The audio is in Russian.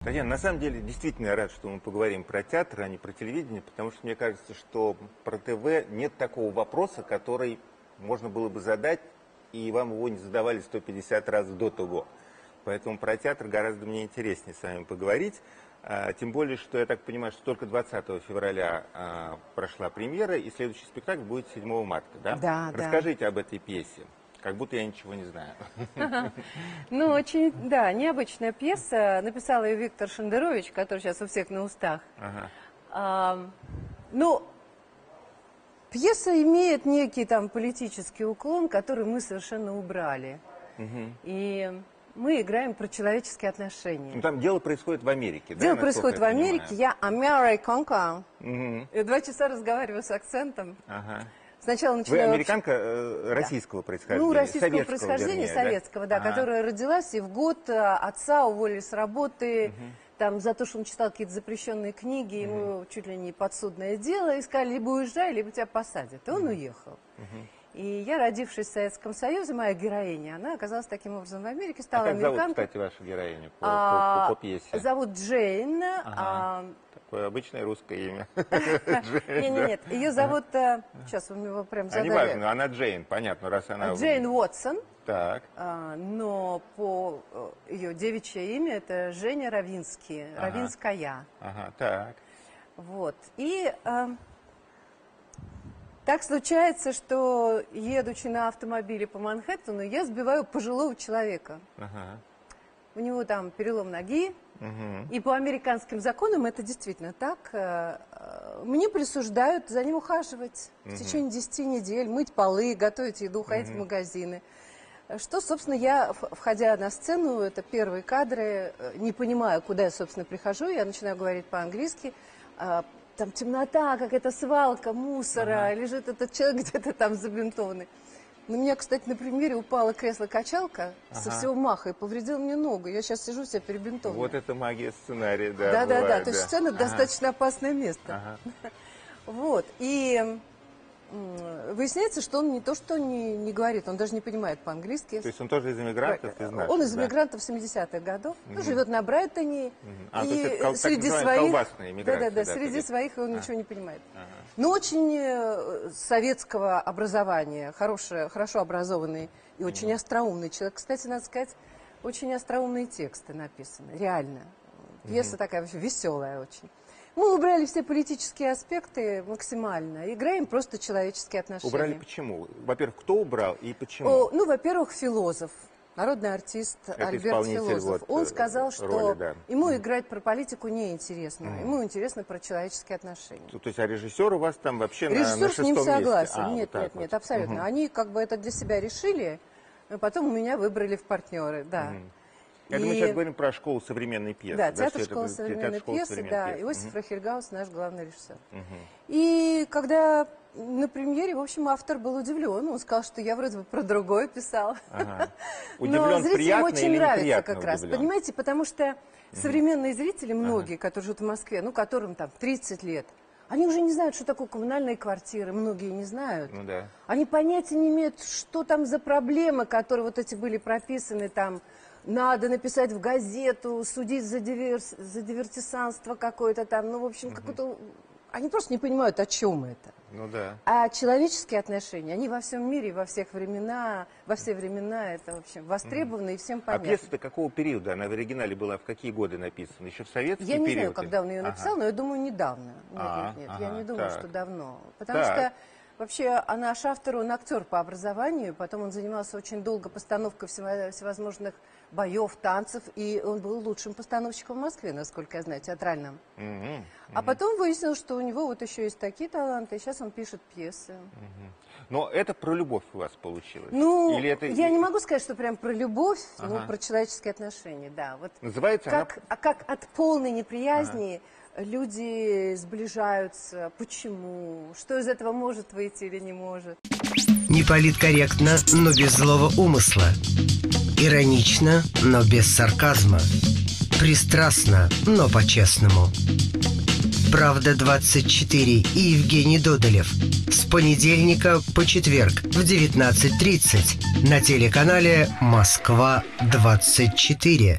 Татьяна, на самом деле, действительно я рад, что мы поговорим про театр, а не про телевидение, потому что мне кажется, что про ТВ нет такого вопроса, который можно было бы задать, и вам его не задавали 150 раз до того. Поэтому про театр гораздо мне интереснее с вами поговорить. Тем более, что я так понимаю, что только 20 февраля прошла премьера, и следующий спектакль будет 7 марта, да? Да, Расскажите об этой пьесе. Как будто я ничего не знаю. Ну, очень, да, необычная пьеса. Написал ее Виктор Шендерович, который сейчас у всех на устах. Ну, пьеса имеет некий там политический уклон, который мы совершенно убрали. И мы играем про человеческие отношения. Ну, там дело происходит в Америке, да? Дело происходит в Америке. Я американка. Я 2 часа разговариваю с акцентом. Сначала начинаю... Вы американка российского происхождения? Ну, российского происхождения, советского, да, которая родилась, и в год отца уволили с работы, там, за то, что он читал какие-то запрещенные книги, ему чуть ли не подсудное дело, и сказали, либо уезжай, либо тебя посадят. И он уехал. И я, родившись в Советском Союзе, моя героиня, она оказалась таким образом в Америке, стала американкой. Как зовут, кстати, вашу героиню по пьесе? Зовут Джейн. Такое обычное русское имя. Нет, ее зовут... Сейчас вы его прям задали. Не важно, она Джейн, понятно, раз она... Джейн Уотсон. Так. Но по ее девичье имя это Женя Равинский, Равинская. Так. Вот. И так случается, что, едучи на автомобиле по Манхэттену, я сбиваю пожилого человека. У него там перелом ноги. И по американским законам это действительно так. Мне присуждают за ним ухаживать в течение 10 недель, мыть полы, готовить еду, ходить в магазины. Что, собственно, я, входя на сцену, это первые кадры, не понимая, куда я, собственно, прихожу, я начинаю говорить по-английски. Там темнота, какая-то свалка мусора, лежит этот человек где-то там забинтованный. На меня, кстати, на премьере упало кресло-качалка со всего маха и повредила мне ногу. Я сейчас сижу себя перебинтованная. Вот это магия сценария, да. Да. То есть сцена достаточно опасное место. Вот. И выясняется, что он не то, что не говорит, он даже не понимает по-английски. То есть он тоже из эмигрантов, из наших? Он из эмигрантов 70-х годов. Он живет на Брайтоне. И среди своих... Да, среди своих он ничего не понимает. Но очень советского образования, хорошо образованный и очень остроумный человек. Кстати, надо сказать, очень остроумные тексты написаны, реально. Пьеса такая вообще веселая очень. Мы убрали все политические аспекты максимально. Играем просто человеческие отношения. Убрали почему? Во-первых, кто убрал и почему? Ну, во-первых, философ, народный артист Альберт Философ. Он сказал, что ему играть про политику неинтересно. Ему интересно про человеческие отношения. То есть, а режиссер у вас там вообще на шестом месте? Режиссер с ним согласен. Нет, абсолютно. Они как бы это для себя решили, но потом меня выбрали в партнеры, да. Я думаю, сейчас говорим про школу современной пьесы. Да, театр школы современной пьесы, да. Иосиф Рахельгаус, наш главный режиссер. И когда на премьере, в общем, автор был удивлен. Он сказал, что я вроде бы про другое писал. Но зрителям очень нравится как раз. Понимаете, потому что современные зрители, многие, которые живут в Москве, ну, которым там 30 лет, они уже не знают, что такое коммунальные квартиры, многие не знают. Они понятия не имеют, что там за проблемы, которые вот эти были прописаны там. Надо написать в газету, судить за дивертисанство какое-то там. Ну, в общем, какое-то... Они просто не понимают, о чем это. А человеческие отношения, они во всем мире, во все времена, это, в общем, востребованы и всем понятно. А пьеса-то какого периода? Она в оригинале была в какие годы написана? Еще в советский период? Я не знаю, когда он ее написал, но я думаю, недавно. Нет, я не думаю, что давно. Потому что... Вообще, наш автор, он актер по образованию, потом он занимался очень долго постановкой всевозможных боев, танцев, и он был лучшим постановщиком в Москве, насколько я знаю, театральным. А потом выяснилось, что у него вот еще есть такие таланты, и сейчас он пишет пьесы. Но это про любовь у вас получилось? Ну, или это... я не могу сказать, что прям про любовь, но про человеческие отношения, да. Вот называется как от полной неприязни... Люди сближаются. Почему? Что из этого может выйти или не может? Не политкорректно, но без злого умысла. Иронично, но без сарказма. Пристрастно, но по-честному. «Правда-24» и Евгений Додолев. С понедельника по четверг в 19:30 на телеканале «Москва-24».